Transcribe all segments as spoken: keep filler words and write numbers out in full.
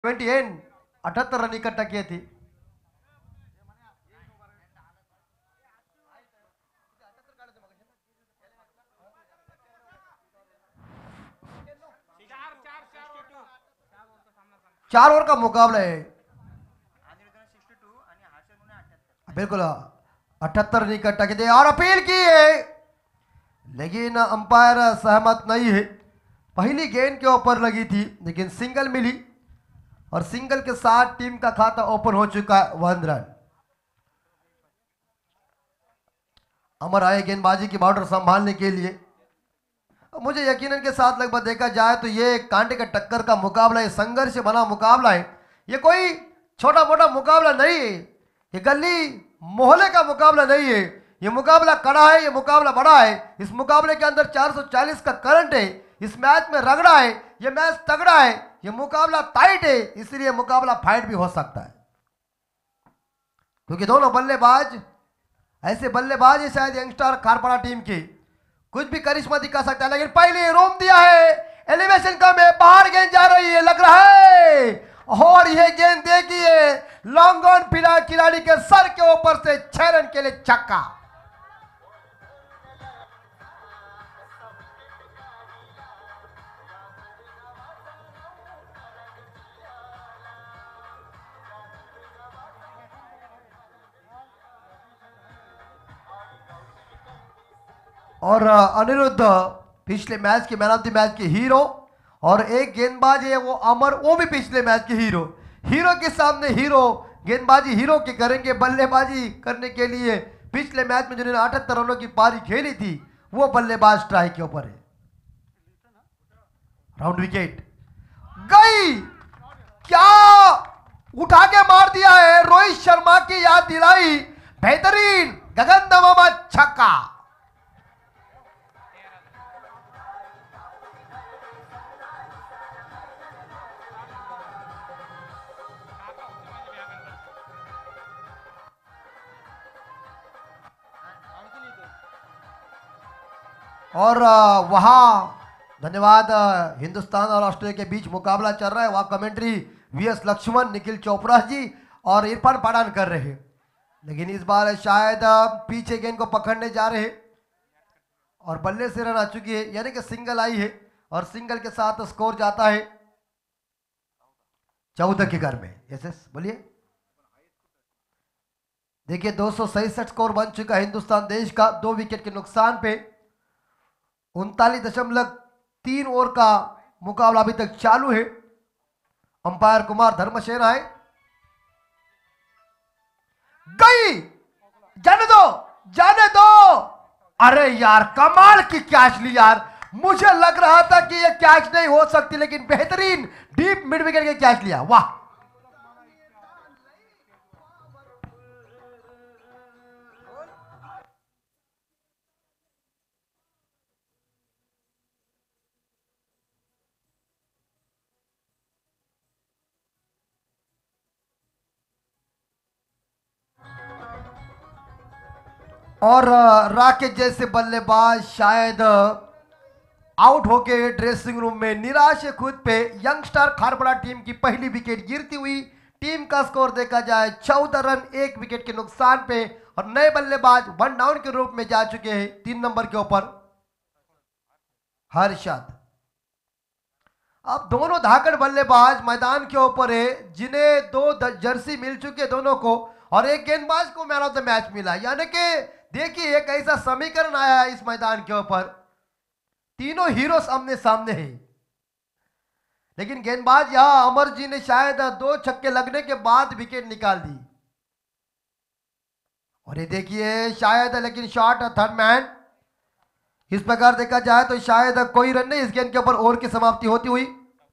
Twenty N अठहत्तर run इकट्ठा किए थे। चार ओवर का मुकाबला है, बिल्कुल अठहत्तर रन इकट्ठा किए थे और अपील की है, लेकिन अंपायर सहमत नहीं है। पहली गेंद के ऊपर लगी थी लेकिन सिंगल मिली और सिंगल के साथ टीम का खाता ओपन हो चुका है वन रन। अमर आए गेंदबाजी की बाउंड्री संभालने के लिए। मुझे यकीनन के साथ लगभग देखा जाए तो ये कांटे का टक्कर का मुकाबला है, संघर्ष से बना मुकाबला है। ये कोई छोटा मोटा मुकाबला नहीं है, ये गली मोहल्ले का मुकाबला नहीं है। ये मुकाबला कड़ा है, ये मुकाबला बड़ा है। इस मुकाबले के अंदर चार सौ चालीस का करंट है। इस मैच में रगड़ा है, ये मैच तगड़ा है, ये मुकाबला टाइट है, इसलिए मुकाबला फाइट भी हो सकता है क्योंकि दोनों बल्लेबाज ऐसे बल्लेबाज है शायद यंगस्टार खारपाड़ा टीम की कुछ भी करिश्मा दिखा सकता है। लेकिन पहले रोम दिया है, एलिवेशन कम है, बाहर गेंद जा रही है लग रहा है और यह गेंद देखिए लॉन्ग ऑन फिला खिलाड़ी के सर के ऊपर से छह रन के लिए छक्का। और अनिरुद्ध पिछले मैच के मैन ऑफ द मैच के हीरो और एक गेंदबाज है वो अमर, वो भी पिछले मैच के हीरो। हीरो के सामने हीरो, गेंदबाजी हीरो के करेंगे। बल्लेबाजी करने के लिए पिछले मैच में जिन्होंने अठहत्तर रनों की पारी खेली थी वो बल्लेबाज स्ट्राइक के ऊपर है। राउंड विकेट गई, क्या उठा के मार दिया है, रोहित शर्मा की याद दिलाई, बेहतरीन गगन दमामा छक्का। और वहां धन्यवाद, हिंदुस्तान और ऑस्ट्रेलिया के बीच मुकाबला चल रहा है। वहां कमेंट्री वीएस लक्ष्मण, निखिल चोपड़ा जी और इरफान पठान कर रहे हैं। लेकिन इस बार शायद पीछे गेंद को पकड़ने जा रहे हैं और बल्ले से रन आ चुकी है, यानी कि सिंगल आई है और सिंगल के साथ स्कोर जाता है चौदह के घर में। यस यस बोलिए। देखिए दो सौ सड़सठ स्कोर बन चुका है हिंदुस्तान देश का, दो विकेट के नुकसान पे। उनतालीस दशमलव तीन ओवर का मुकाबला अभी तक चालू है। अंपायर कुमार धर्मसेना है। गई, जाने दो जाने दो। अरे यार कमाल की कैच ली यार, मुझे लग रहा था कि यह कैच नहीं हो सकती लेकिन बेहतरीन डीप मिड विकेट के कैच लिया, वाह। और राकेश जैसे बल्लेबाज शायद आउट होके ड्रेसिंग रूम में निराश है खुद पे। यंगस्टार खारपाड़ा टीम की पहली विकेट गिरती हुई। टीम का स्कोर देखा जाए चौदह रन एक विकेट के नुकसान पे और नए बल्लेबाज वन डाउन के रूप में जा चुके हैं तीन नंबर के ऊपर हर्षद। अब दोनों धाकड़ बल्लेबाज मैदान के ऊपर है जिन्हें दो जर्सी मिल चुके दोनों को और एक गेंदबाज को मैन ऑफ द मैच मिला। यानी कि देखिए एक ऐसा समीकरण आया है इस मैदान के ऊपर, तीनों हीरो सामने सामने हैं। लेकिन गेंदबाज यहां अमर जी ने शायद दो छक्के लगने के बाद विकेट निकाल दी और ये देखिए शायद, लेकिन शॉट थर्ड मैन। इस प्रकार देखा जाए तो शायद कोई रन नहीं इस गेंद के ऊपर ओवर की समाप्ति होती हुई।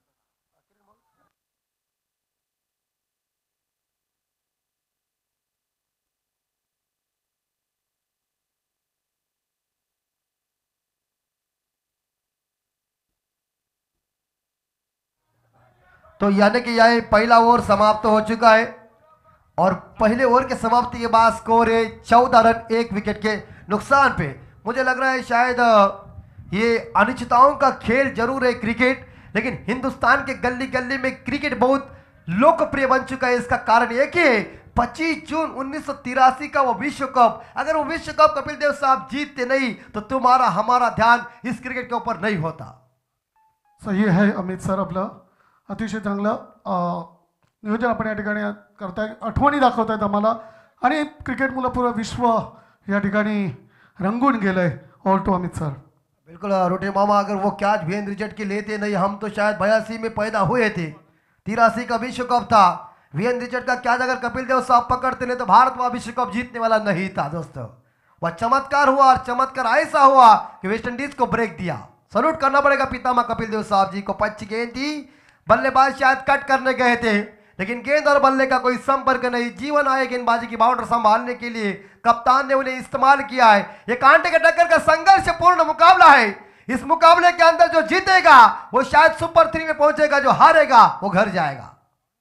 तो यानी कि यह पहला ओवर समाप्त हो चुका है और पहले ओवर के समाप्ति के बाद स्कोर है चौदह रन एक विकेट के नुकसान पे। मुझे लग रहा है शायद ये अनिश्चितताओं का खेल जरूर है क्रिकेट, लेकिन हिंदुस्तान के गली गली में क्रिकेट बहुत लोकप्रिय बन चुका है, इसका कारण एक ही है, पच्चीस जून उन्नीस सौ तिरासी का वो विश्व कप, अगर वो विश्व कप कपिल देव साहब जीतते नहीं तो तुम्हारा हमारा ध्यान इस क्रिकेट के ऊपर नहीं होता। सही आहे अमित सर, आपलं अतिशय चांगलं नियोजन आपण या ठिकाणी करताय, आठवणी दाखवतायत आम्हाला आणि क्रिकेट मुलं पूर्ण विश्व या ठिकाणी रंगून गेलंय। ऑल टू अमित सर। बिल्कुल रोटे मामा, अगर वो कैच वीरेंद्र रिचर्ड के लेते नहीं, हम तो शायद बयासी में पैदा हुए थे, तिरासी का विश्व कप था, वीरेंद्र रिचर्ड का कैच अगर कपिल देव साहब पकड़ते नहीं तो भारत वह विश्व कप जीतने वाला नहीं था दोस्तों। वह चमत्कार हुआ और चमत्कार ऐसा हुआ कि वेस्ट इंडीज को ब्रेक दिया। सल्यूट करना पड़ेगा पितामह कपिल देव साहब जी को। पच्ची गेंद थी, बल्लेबाज शायद कट करने गए थे, लेकिन गेंद और बल्ले का कोई संपर्क नहीं। जीवन आए गेंदबाजी की बाउंड्री संभालने के लिए कप्तान ने उन्हें इस्तेमाल किया है। ये कांटे के टक्कर का संघर्षपूर्ण मुकाबला है। इस मुकाबले के अंदर जो जीतेगा वो शायद सुपर थ्री में पहुंचेगा, जो हारेगा वो घर जाएगा।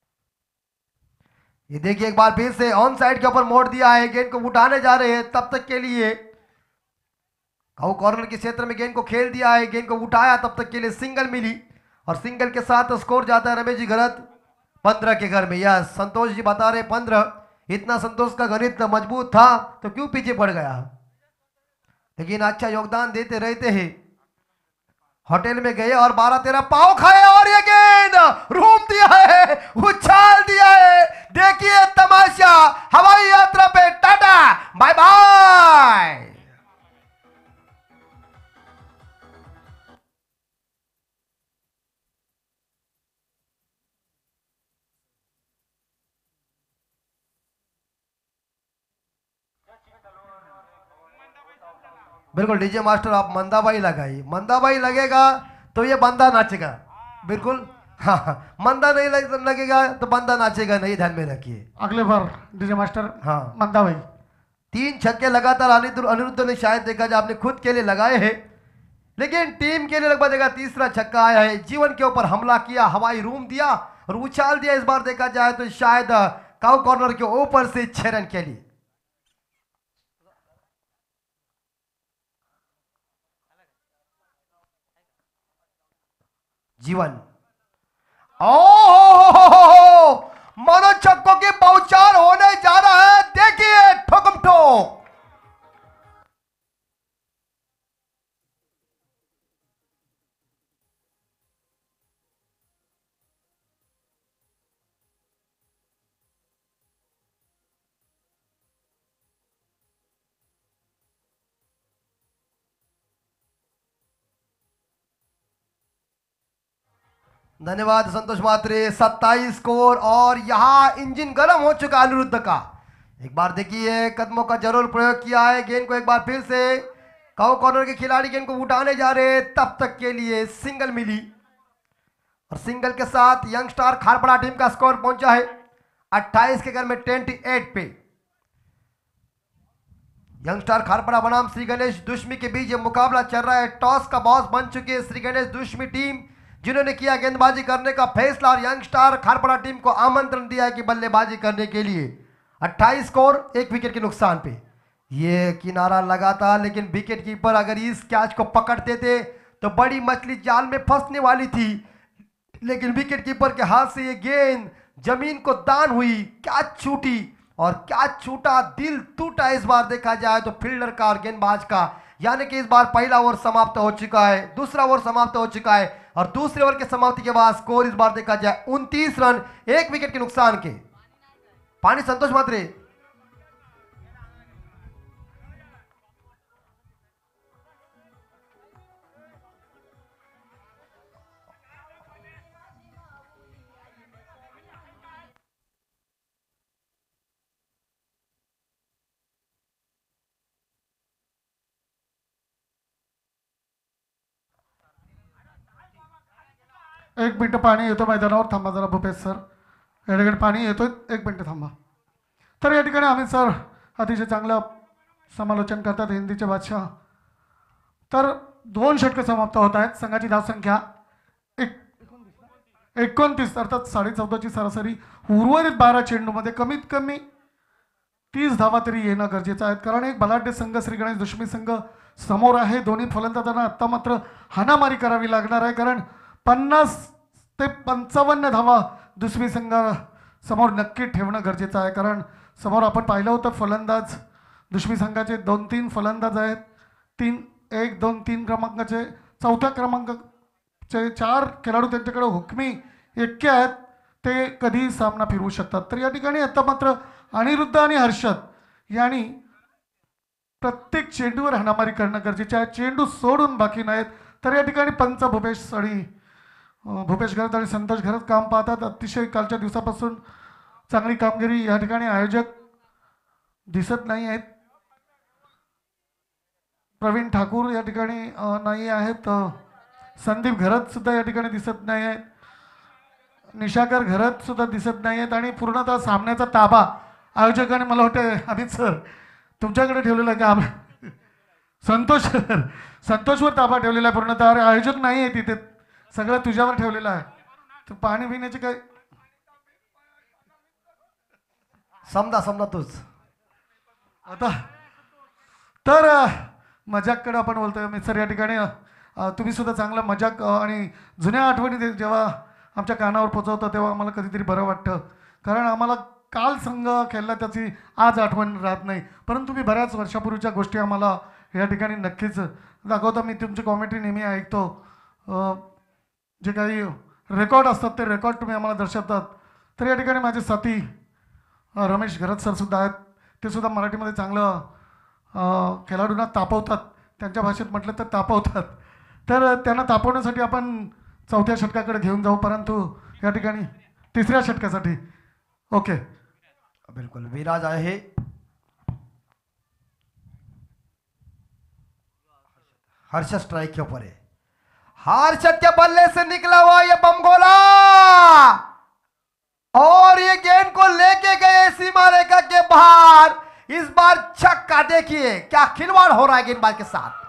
ये देखिए एक बार फिर से ऑन साइड के ऊपर मोड़ दिया है, गेंद को उठाने जा रहे हैं। तब तक के लिए कॉर्नर के क्षेत्र में गेंद को खेल दिया है, गेंद को उठाया, तब तक के लिए सिंगल मिली और सिंगल के साथ स्कोर जाता है रमेश जी गलत पंद्रह के घर में। यह संतोष जी बता रहे पंद्रह। इतना संतोष का गणित मजबूत था तो क्यों पीछे पड़ गया, लेकिन अच्छा योगदान देते रहते हैं। होटल में गए और बारह तेरह पाव खाए और ये गेंद रूम दिया है, उछाल दिया है। देखिए तमाशा, हवाई यात्रा पे टाटा बाय बाय। बिल्कुल डीजे मास्टर आप मंदाबाई लगाइए, मंदाबाई लगेगा तो ये बंदा नाचेगा। बिल्कुल हाँ हाँ, मंदा नहीं लगेगा तो बंदा नाचेगा नहीं, ध्यान में रखिए। अगले बार डीजे मास्टर हाँ मंदा भाई। तीन छक्के लगातार अनिरुद्ध ने शायद देखा जाए आपने खुद के लिए लगाए हैं, लेकिन टीम के लिए लगभग देखा तीसरा छक्का आया है। जीवन के ऊपर हमला किया, हवाई रूम दिया और उछाल दिया। इस बार देखा जाए तो शायद काउ कॉर्नर के ऊपर से छह रन के लिए। जीवन ओ मनो छक्कों की बौछार होने जा रहा है। देखिए ठोकम ठोक, धन्यवाद संतोष मात्रे। सत्ताईस स्कोर और यहां इंजन गर्म हो चुका अनिरुद्ध का। एक बार देखिए कदमों का जरूर प्रयोग किया है। गेंद को एक बार फिर से काउ कॉर्नर के खिलाड़ी गेंद को उठाने जा रहे, तब तक के लिए सिंगल मिली और सिंगल के साथ यंगस्टार खारपड़ा टीम का स्कोर पहुंचा है अट्ठाईस के घर में अट्ठाईस पे। यंगस्टार खारपड़ा बनाम श्री गणेश दुश्मी के बीच ये मुकाबला चल रहा है। टॉस का बॉस बन चुकी है श्री गणेश दुश्मी टीम, जिन्होंने किया गेंदबाजी करने का फैसला और यंगस्टार खारपड़ा टीम को आमंत्रण दिया है कि बल्लेबाजी करने के लिए। अट्ठाईस स्कोर, एक विकेट के नुकसान पे। ये किनारा लगा था, लेकिन विकेट कीपर अगर इस कैच को पकड़ते थे तो बड़ी मछली जाल में फंसने वाली थी, लेकिन विकेट कीपर के हाथ से ये गेंद जमीन को दान हुई, कैच छूटी और कैच छूटा, दिल टूटा। इस बार देखा जाए तो फील्डर का और गेंदबाज का, यानी कि इस बार पहला ओवर समाप्त हो चुका है, दूसरा ओवर समाप्त हो चुका है और दूसरे ओवर के समाप्ति के बाद स्कोर इस बार देखा जाए उनतीस रन, एक विकेट के नुकसान के। पानी संतोष मात्रे। एक मिनिट पाणी येतो मैदानावर, थांबा जरा भूपेश सर, या ठिकाणी पाणी येतोय, एक मिनिट थांबा। तर या ठिकाणी अमित सर अतिशय चांगलं समालोचन करतात, हिंदीचे बादशाह। तर दोन षटकं समाप्त होत आहेत, संघाची धावसंख्या एक एकोणतीस अर्थात साडे चौदाची सरासरी। उर्वरित बारा चेंडूमध्ये कमीत कमी तीस धावा तरी येणं गरजेचं आहे, कारण एक बलाढ्य संघ श्री गणेश दुश्मी संघ समोर आहे। दोन्ही फलंदाजांना आत्ता मात्र हाणामारी करावी लागणार आहे, कारण पन्नास ते पंचावन्न धावा दुश्मी संघ समोर नक्की ठेवणं गरजेचं आहे, कारण समोर आपण पाहिलं होतं फलंदाज दुश्मी संघाचे दोन तीन फलंदाज आहेत, तीन एक दोन तीन क्रमांकाचे, चौथ्या क्रमांकाचे चार खेळाडू त्यांच्याकडे हुकमी एक्के आहेत, ते कधीही सामना फिरवू शकतात. तर या ठिकाणी आता मात्र अनिरुद्ध आणि हर्षद यांनी प्रत्येक चेंडूवर हाणामारी करणं गरजेचे आहे, चेंडू सोडून बाकी नाहीत. तर या ठिकाणी पंच भूपेश आणि भूपेश घरत आणि संतोष घरत काम पाहतात. अतिशय कालच्या दिवसापासून चांगली कामगिरी या ठिकाणी आयोजक दिसत नाही आहेत. प्रवीण ठाकूर या ठिकाणी नाही आहेत, संदीप घरत सुद्धा या ठिकाणी दिसत नाही आहेत, निशाकर घरत सुद्धा दिसत नाही आहेत. आणि पूर्णतः सामन्याचा ताबा आयोजकाने मला वाटते अमित सर तुमच्याकडे ठेवलेला आहे का? संतोष संतोषवर ताबा ठेवलेला आहे पूर्णतः. अरे आयोजक नाही आहे तिथे, सगळं तुझ्यावर ठेवलेलं आहे. तर पाणी पिण्याचे काय समजा समजा तूच आता. तर मजाककडे आपण बोलतोय मित्र या ठिकाणी. तुम्ही सुद्धा चांगला मजाक आणि जुन्या आठवणी जेव्हा आमच्या कानावर पोचवता तेव्हा आम्हाला कधीतरी बरं वाटतं, कारण आम्हाला काल संघ खेळला त्याची आज आठवण राहत नाही, परंतु मी बऱ्याच वर्षापूर्वीच्या गोष्टी आम्हाला या ठिकाणी नक्कीच दाखवता. मी तुमची कॉमेंट्री नेहमी ऐकतो, जे काही रेकॉर्ड असतात ते रेकॉर्ड तुम्ही आम्हाला दर्शवतात. तर या ठिकाणी माझे साथी रमेश घरत सरसुद्धा आहेत, ते सुद्धा मराठीमध्ये चांगलं खेळाडूंना तापवतात, त्यांच्या भाषेत म्हटलं तर तापवतात. तर त्यांना तापवण्यासाठी आपण चौथ्या षटकाकडे घेऊन जाऊ, परंतु या ठिकाणी तिसऱ्या षटकासाठी ओके बिल्कुल विराज आहे. हर्षद स्ट्राइक के ऊपर है, हर्षद के बल्ले से निकला हुआ ये बमगोला और ये गेंद को लेके गए सीमा रेखा के बाहर. इस बार छक्का. देखिए क्या खिलवाड़ हो रहा है गेंदबाज के साथ.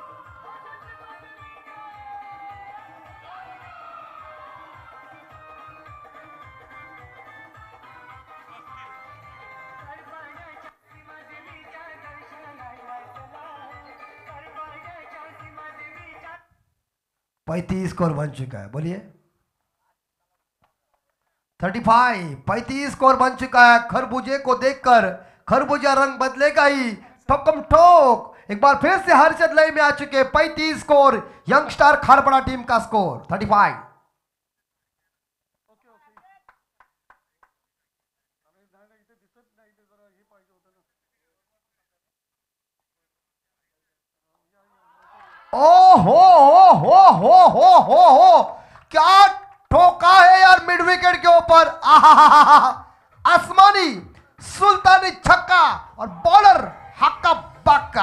पैंतीस स्कोर बन चुका है. बोलिए पैंतीस. पैंतीस स्कोर बन चुका है. खरबूजे को देखकर खरबूजा रंग बदलेगा ही. ठोकम ठोक एक बार फिर से हर्षद लय में आ चुके. पैंतीस स्कोर यंगस्टार खारपड़ा टीम का स्कोर पैंतीस. ओ हो हो हो हो हो हो हो क्या ठोका है यार मिड विकेट के ऊपर. आसमानी सुल्तानी छक्का और बॉलर हक्का बक्का.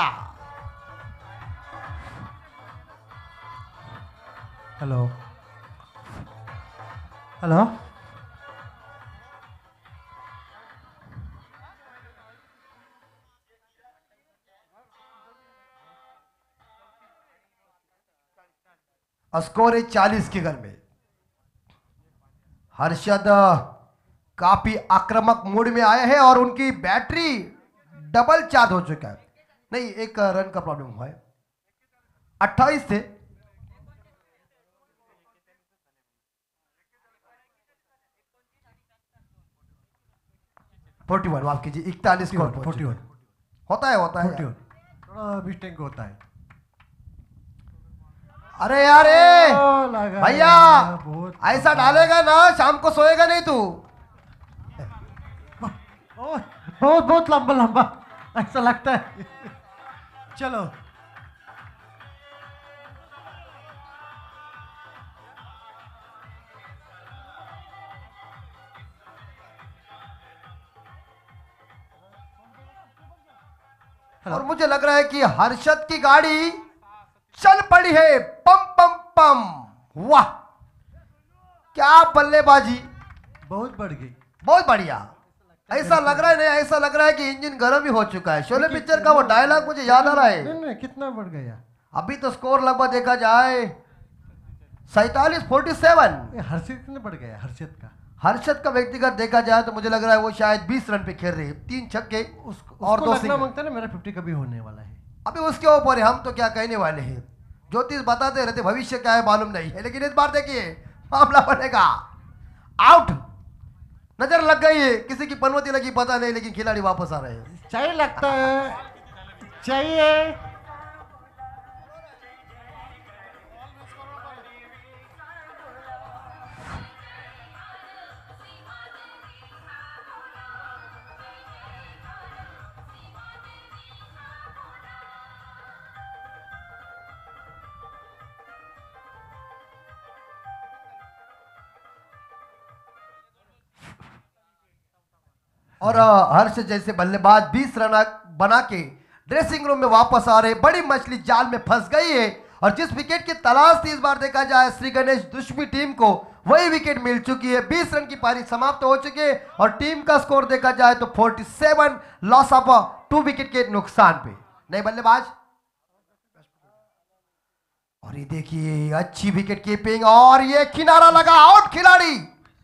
हेलो हेलो स्कोर है चालीस के घर में. हर्षद काफी आक्रामक मूड में आए हैं और उनकी बैटरी डबल चार्ज हो चुका है. नहीं एक रन का प्रॉब्लम हुआ है. अट्ठाईस थे. फोर्टी वन माफ कीजिए इकतालीस स्कोर. फोर्टी वन होता है होता है थोड़ा मिस्टेक होता है. अरे यार भैया ऐसा डालेगा ना शाम को सोएगा नहीं तू. बहुत बहुत लंबा लंबा ऐसा लगता है. चलो और मुझे लग रहा है कि हर्षद की गाड़ी चल पड़ी है. पम पम पम. वाह क्या बल्लेबाजी. बहुत बढ़ गई. बहुत बढ़िया. ऐसा लग रहा है नहीं ऐसा लग रहा है कि इंजन गर्म ही हो चुका है. शोले पिक्चर का वो डायलॉग मुझे याद आ रहा है. नहीं नहीं कितना बढ़ गया. अभी तो स्कोर लगभग देखा जाए सैतालीस फोर्टी सेवन. हर्षद कितने बढ़ गया. हर्षद का हर्षद का व्यक्तिगत देखा जाए तो मुझे लग रहा है वो शायद बीस रन पे खेल रहे हैं. तीन छक्के और दो सिंगल. मांगता ना मेरा फिफ्टी कभी होने वाला है. अभी उसके ऊपर हम तो क्या कहने वाले हैं. ज्योतिष बताते रहते भविष्य क्या है मालूम नहीं है, लेकिन इस बार देखिए मामला बनेगा. आउट नजर लग गई है, किसी की पनवती लगी पता नहीं, लेकिन खिलाड़ी वापस आ रहे हैं। चाहिए लगता है, चाहिए। और अ, हर्ष जैसे बल्लेबाज बीस रन बना के ड्रेसिंग रूम में वापस आ रहे। बड़ी मछली जाल में फंस गई है और जिस विकेट की तलाश थी इस बार देखा जाए श्री गणेश दुश्मी टीम को, वही विकेट मिल चुकी है। बीस रन की पारी समाप्त हो चुकी है और टीम का स्कोर देखा जाए तो सैंतालीस, लॉस ऑफ टू विकेट के नुकसान पे। नए बल्लेबाज और ये देखिए अच्छी विकेट कीपिंग और ये किनारा लगा, आउट खिलाड़ी।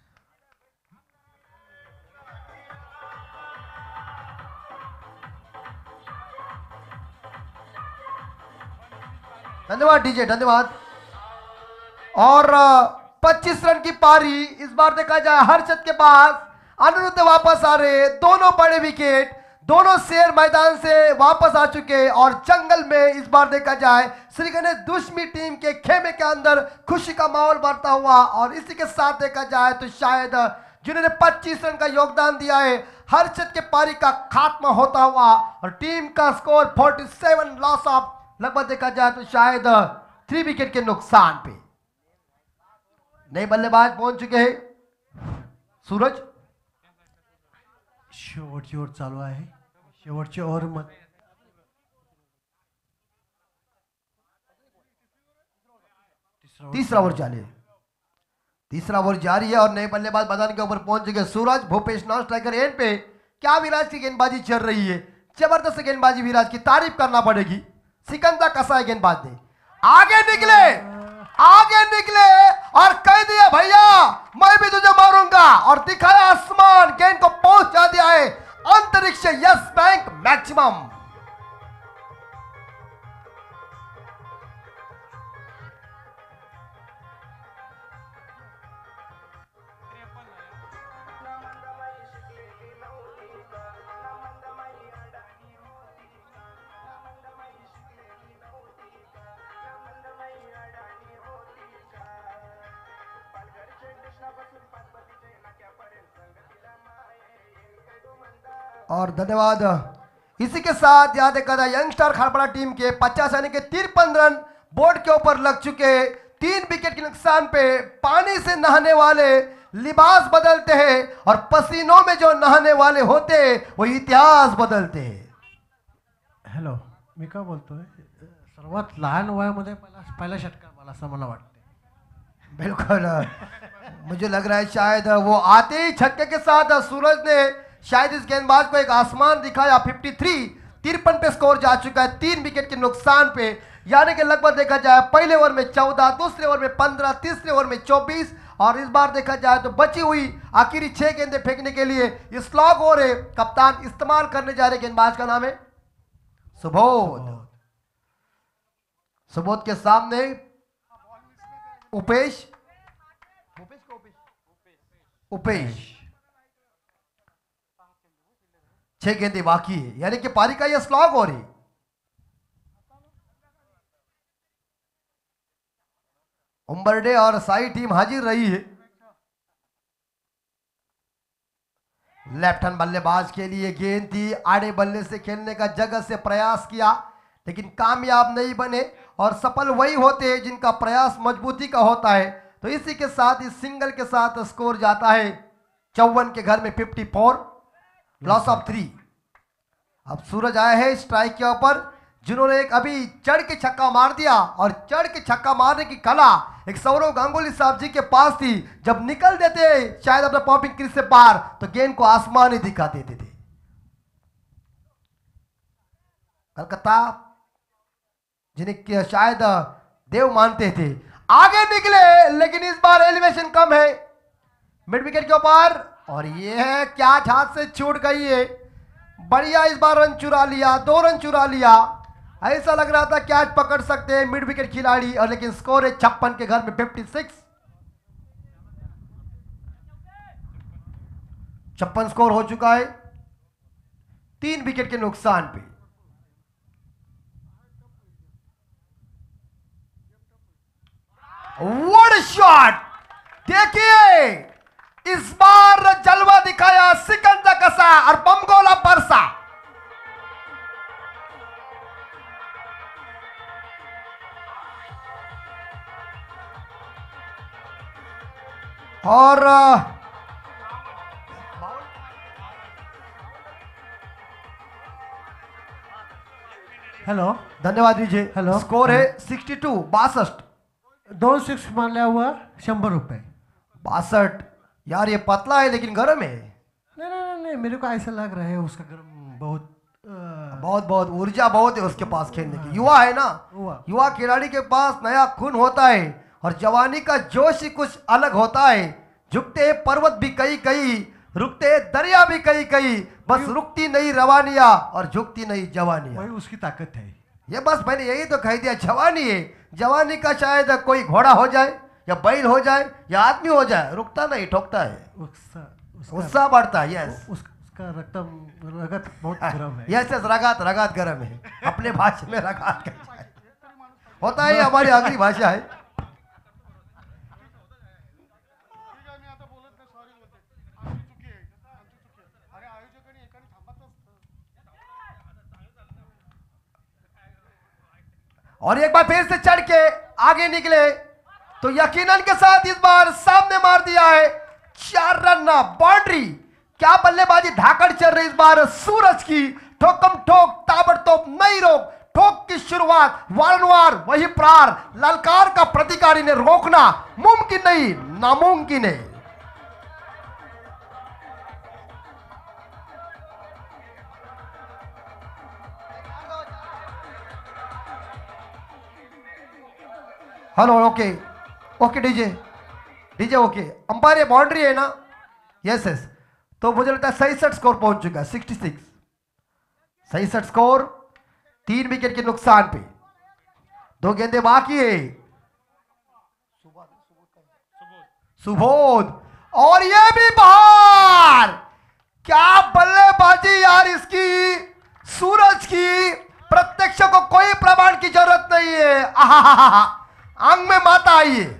धन्यवाद डीजे, धन्यवाद। और पच्चीस रन की पारी इस बार देखा जाए हर्षद के पास, अनिरुद्ध वापस आ रहे। दोनों बड़े विकेट, दोनों शेर मैदान से वापस आ चुके और जंगल में इस बार देखा जाए श्री गणेश दुश्मी टीम के खेमे के अंदर खुशी का माहौल बढ़ता हुआ। और इसी के साथ देखा जाए तो शायद जिन्होंने पच्चीस रन का योगदान दिया है, हर्षद के पारी का खात्मा होता हुआ और टीम का स्कोर सैंतालीस, लॉस ऑफ लगभग देखा जाए तो शायद थ्री विकेट के नुकसान पे। नए बल्लेबाज पहुंच चुके हैं। सूरज शेवटची ओव्हर चालू आहे, शेवटची ओव्हर मग तीसरा ओवर जारी है, तीसरा ओवर जारी है और नए बल्लेबाज मैदान के ऊपर पहुंच चुके। Suraj Bhupesh non striker end पे। क्या विराज की गेंदबाजी चल रही है, जबरदस्त गेंदबाजी, विराज की तारीफ करना पड़ेगी। सिकंदर कसा है गेंदबाज ने, आगे निकले, आगे निकले और कह दिया भैया मैं भी तुझे मारूंगा और दिखाया आसमान, गेंद को पहुंचा दिया है अंतरिक्ष। Yes Bank maximum. और धन्यवाद। इसी के साथ याद रखा यंगस्टार खारपाड़ा टीम के पचास यानी कि तिरपन रन बोर्ड के ऊपर लग चुके। तीन विकेट के नुकसान पे पानी से नहाने वाले लिबास बदलते हैं और पसीनों में जो नहाने वाले होते वो इतिहास बदलते हैं। हॅलो, मी का बोलतोय, सर्वात लहान वयामध्ये मला पहिला षटकार मला असं मला वाटतं। बिल्कुल मुझे लग रहा है शायद वो आते ही छक्के के साथ सूरज ने शायद इस गेंदबाज को एक आसमान दिखाया। तिरेपन तिरपन पे स्कोर जा चुका है तीन विकेट के नुकसान पे, यानी कि लगभग देखा जाए पहले ओवर में चौदह, दूसरे ओवर में पंद्रह, तीसरे ओवर में चौबीस और इस बार देखा जाए तो बची हुई आखिरी छह गेंदें फेंकने के लिए स्लॉग ओवर है। कप्तान इस्तेमाल करने जा रहे गेंदबाज का नाम है सुबोध। सुबोध के सामने उपेश, उपेश छह गेंदें बाकी है, यानी कि पारी का यह स्लॉग हो रही। उम्बरडे और साई टीम हाजिर रही है। लेफ्ट हैंड बल्लेबाज के लिए गेंद थी, आड़े बल्ले से खेलने का जगह से प्रयास किया लेकिन कामयाब नहीं बने और सफल वही होते हैं जिनका प्रयास मजबूती का होता है। तो इसी के साथ इस सिंगल के साथ स्कोर जाता है चौवन के घर में चौवन, लॉस ऑफ थ्री। अब सूरज आया है स्ट्राइक के ऊपर, जिन्होंने एक अभी चढ़ के छक्का मार दिया और चढ़ के छक्का मारने की कला एक सौरव गांगुली साहब जी के पास थी। जब निकल देते शायद अपने पॉपिंग क्रीज से पार तो गेंद को आसमान ही दिखा देते थे। कलकत्ता जिन्हें शायद देव मानते थे आगे निकले, लेकिन इस बार एलिवेशन कम है मिड विकेट के ऊपर और ये है कैच हाथ से छूट गई है। बढ़िया इस बार रन चुरा लिया, दो रन चुरा लिया। ऐसा लग रहा था कैच पकड़ सकते हैं मिड विकेट खिलाड़ी और लेकिन स्कोर है छप्पन के घर में छप्पन। छप्पन स्कोर हो चुका है तीन विकेट के नुकसान पे। व्हाट शॉट, देखिए इस बार जलवा दिखाया, सिकंजा कसा और बमगोला बरसा। और हेलो, धन्यवाद दीजिए। हेलो। स्कोर है सिक्सटी टू, बासठ। दो सिक्स मारल्या हुआ शंभर रुपए। बासठ यार, ये पतला है लेकिन गर्म है। नहीं नहीं नहीं नहीं, मेरे को ऐसा लग रहा है उसका गर्म बहुत अ, बहुत बहुत ऊर्जा बहुत है उसके पास खेलने की। युवा है ना, युवा। युवा खिलाड़ी के पास नया खून होता है और जवानी का जोश ही कुछ अलग होता है। झुकते पर्वत भी कई कई, रुकते दरिया भी कई कई, बस रुकती नहीं रवानिया और झुकती नहीं जवानिया। वही उसकी ताकत है। ये बस मैंने यही तो कह दिया, जवानी है। जवानी का शायद कोई घोड़ा हो जाए या बैल हो जाए या आदमी हो जाए, रुकता नहीं, ठोकता है, उसका उसका उत्साह बढ़ता है। यस, उस, उसका रक्तम रगत बहुत गर्म है। यस यस, रगात रगात गर्म है। अपने भाषा में रगात कहते हैं। होता है, हमारी आखिरी भाषा है। और एक बार फिर से चढ़ के आगे निकले तो यकीनन के साथ इस बार सामने मार दिया है। चार रन बाउंड्री। क्या बल्लेबाजी धाकड़ चल रही इस बार सूरज की। ठोकम ठोक ताबड़तोड़ नई रोक, ठोक की शुरुआत वारंवार वही प्रार, ललकार का प्रतिकारी ने रोकना मुमकिन नहीं, नामुमकिन है। Hello, okay okay DJ DJ okay. Umpire ये बाउंड्री है ना? Yes yes. तो मुझे लगता है सड़सठ स्कोर पहुंच चुका है, सिक्सटी सिक्स। सड़सठ स्कोर, तीन विकेट के नुकसान पे, दो गेंदे बाकी है। सुबोध, और ये भी बाहर। क्या बल्लेबाजी यार इसकी, सूरज की। प्रत्यक्ष को कोई प्रमाण की जरूरत नहीं है। आहा, अंग में माता आई है।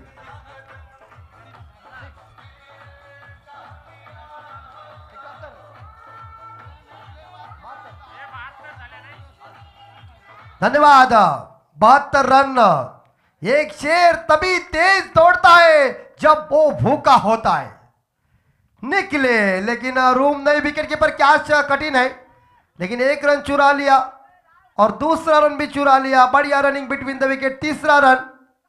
धन्यवाद। बहत्तर रन। एक शेर तभी तेज दौड़ता है जब वो भूखा होता है। निकले लेकिन रूम नहीं, विकेट कीपर कैच कठिन है, लेकिन एक रन चुरा लिया और दूसरा रन भी चुरा लिया। बढ़िया रनिंग बिटवीन द विकेट। तीसरा रन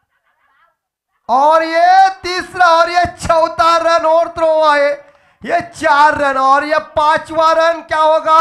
और ये तीसरा और ये चौथा रन और थ्रो आए। ये चार रन और ये पांचवा रन क्या होगा।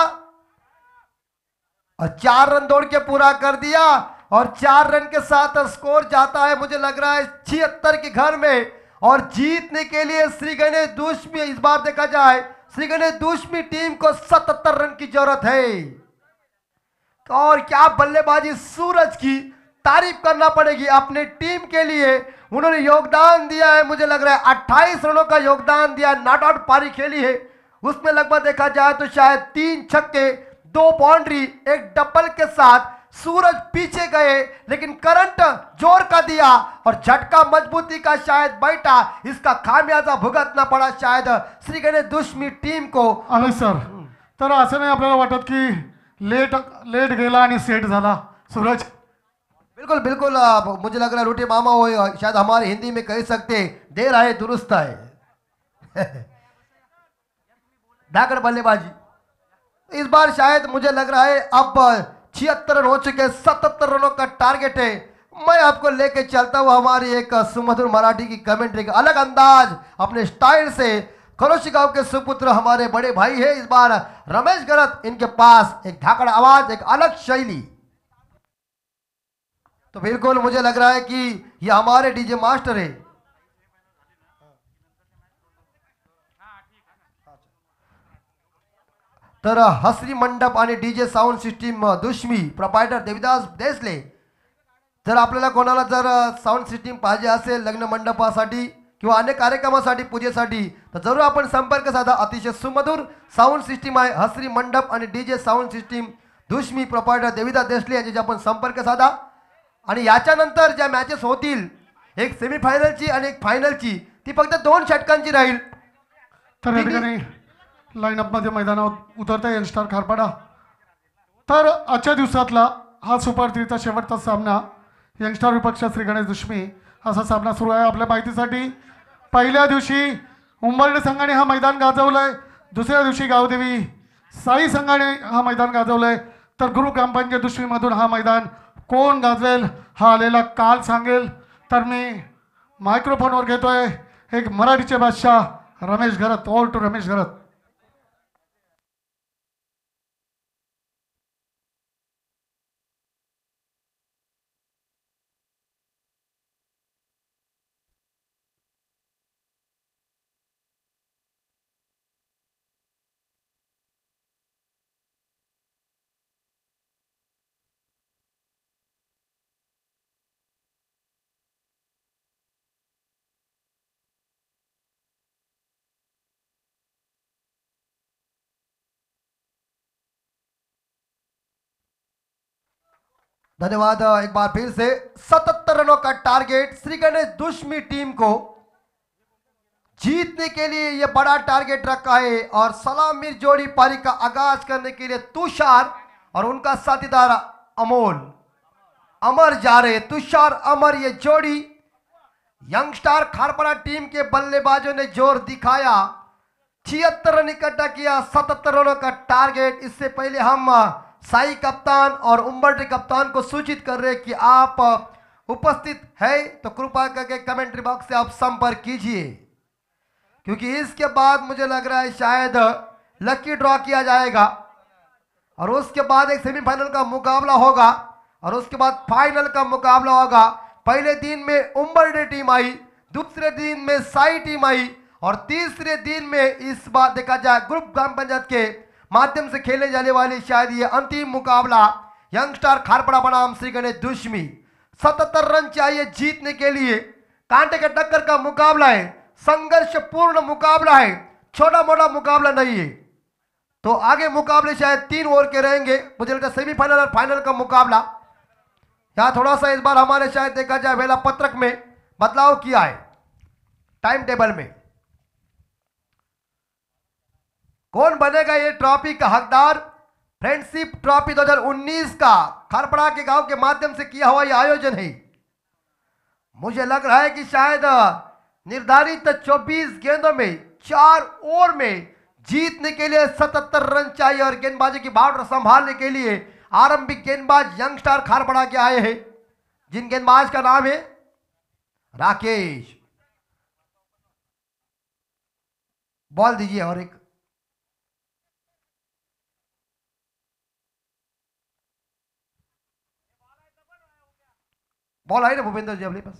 और चार रन दौड़ के पूरा कर दिया और चार रन के साथ स्कोर जाता है मुझे लग रहा है छिहत्तर के घर में। और जीतने के लिए श्री गणेश दुष्मी, इस बार देखा जाए श्री गणेश दुष्मी टीम को सतहत्तर रन की जरूरत है। और क्या बल्लेबाजी सूरज की, तारीफ करना पड़ेगी अपने टीम के लिए। उन्होंने योगदान दिया है, मुझे लग रहा है अट्ठाईस रनों का योगदान दिया। नॉट आउट पारी खेली है, उसमें लगभग देखा जाए तो शायद तीन छक्के, दो बाउंड्री, एक डबल के साथ सूरज पीछे गए, लेकिन करंट जोर का दिया और झटका मजबूती का शायद बैठा। इसका खामियाजा भुगतना पड़ा शायद श्री गणेश दुष्मी टीम को। अमित सर, तर असं नाही आपल्याला वाटत की लेट लेट गेला आणि सेट झाला सूरज? बिल्कुल बिल्कुल। आ, मुझे लग रहा है रोटी मामा हो, शायद हमारे हिंदी में कह सकते देर आए दुरुस्त है। धाकड़ बल्लेबाजी इस बार शायद मुझे लग रहा है अब छिहत्तर रन हो चुके, सतहत्तर रनों का टारगेट है। मैं आपको लेके चलता हूँ हमारी एक सुमधुर मराठी की कमेंट्री का अलग अंदाज अपने स्टाइल से। खरोशी गांव के सुपुत्र हमारे बड़े भाई है इस बार रमेश गरत, इनके पास एक धाकड़ आवाज, एक अलग शैली। तो बिल्कुल मुझे लग रहा है कि ये हमारे डीजे मास्टर है। तर हसरी मंडप आणि डीजे साऊंड सिस्टीम दुष्मी प्रोपायटर देविदास देसले, जर आपल्याला कोणाला जर साऊंड सिस्टीम पाहिजे असेल लग्न मंडपासाठी किंवा अन्य कार्यक्रमासाठी पूजेसाठी तर जरूर आपण संपर्क साधा. अतिशय सुमधुर साऊंड सिस्टीम आहे. हसरी मंडप आणि डीजे साऊंड सिस्टीम दुष्मी प्रॉपर्टर देविदा देशले यांच्याशी आपण संपर्क साधा. आणि याच्यानंतर ज्या मॅचेस होतील एक सेमीफायनलची आणि एक फायनलची ती फक्त दोन षटकांची राहील. तर या ठिकाणी लाईनअपमध्ये मैदानावर उतरता यंगस्टार खारपाडा. तर आजच्या दिवसातला हा सुपर थ्रीचा शेवटचा सामना यंगस्टार विपक्ष श्री गणेश दुष्मी असा सामना सुरू आहे. आपल्या माहितीसाठी पहिल्या दिवशी उंबर्डे संघाने हा मैदान गाजवलंय. दुसऱ्या दिवशी गावदेवी साई संघाने हा मैदान गाजवलंय. तर गुरु ग्रामपंचायत दुष्मीमधून हा मैदान कोण गाजवेल हा आलेला काल सांगेल. तर मी मायक्रोफोनवर घेतोय एक मराठीचे बादशाह रमेश घरत. ऑल टू रमेश घरत. धन्यवाद. एक बार फिर से सतहत्तर रनों का टारगेट श्री गणेश दुष्मी टीम को जीतने के लिए यह बड़ा टारगेट रखा है. और सलाम मिर जोड़ी पारी का आगाज करने के लिए तुषार और उनका साथीदार अमोल अमर जा रहे. तुषार अमर ये जोड़ी यंगस्टार खारपाड़ा टीम के बल्लेबाजों ने जोर दिखाया. छिहत्तर रन इकट्ठा किया. सतहत्तर रनों का टारगेट. इससे पहले हम साई कप्तान और उम्बर्टे कप्तान को सूचित कर रहे कि आप उपस्थित है तो कृपया करके कमेंट्री बॉक्स से आप संपर्क कीजिए, क्योंकि इसके बाद मुझे लग रहा है शायद लकी ड्रॉ किया जाएगा और उसके बाद एक सेमीफाइनल का मुकाबला होगा और उसके बाद फाइनल का मुकाबला होगा. पहले दिन में उम्बर्टे टीम आई, दूसरे दिन में साई टीम आई और तीसरे दिन में इस बार देखा जाए ग्रुप ग्राम पंचायत के माध्यम से खेले जाने वाली शायद ये अंतिम मुकाबला यंगस्टार खारपाड़ा बनाम श्री गणेश दुष्मी. सतहत्तर रन चाहिए जीतने के लिए. कांटे के टक्कर का मुकाबला है. संघर्षपूर्ण मुकाबला है. छोटा मोटा मुकाबला नहीं है. तो आगे मुकाबले शायद तीन ओवर के रहेंगे. मुझे लगता है सेमीफाइनल और फाइनल का मुकाबला. यहाँ थोड़ा सा इस बार हमारे शायद देखा जाए वेला पत्रक में बदलाव किया है टाइम टेबल में. कौन बनेगा ये ट्रॉफी का हकदार? फ्रेंडशिप ट्रॉफी दो हज़ार उन्नीस का खरपड़ा के गांव के माध्यम से किया हुआ यह आयोजन है. मुझे लग रहा है कि शायद निर्धारित चौबीस गेंदों में चार ओवर में जीतने के लिए सतहत्तर रन चाहिए और गेंदबाजी की बाउंड्री संभालने के लिए आरंभिक गेंदबाज यंगस्टार खारपड़ा के आए हैं, जिन गेंदबाज का नाम है राकेश. बॉल दीजिए और एक बॉल आई ना भूपेंद्र जी अपने पास.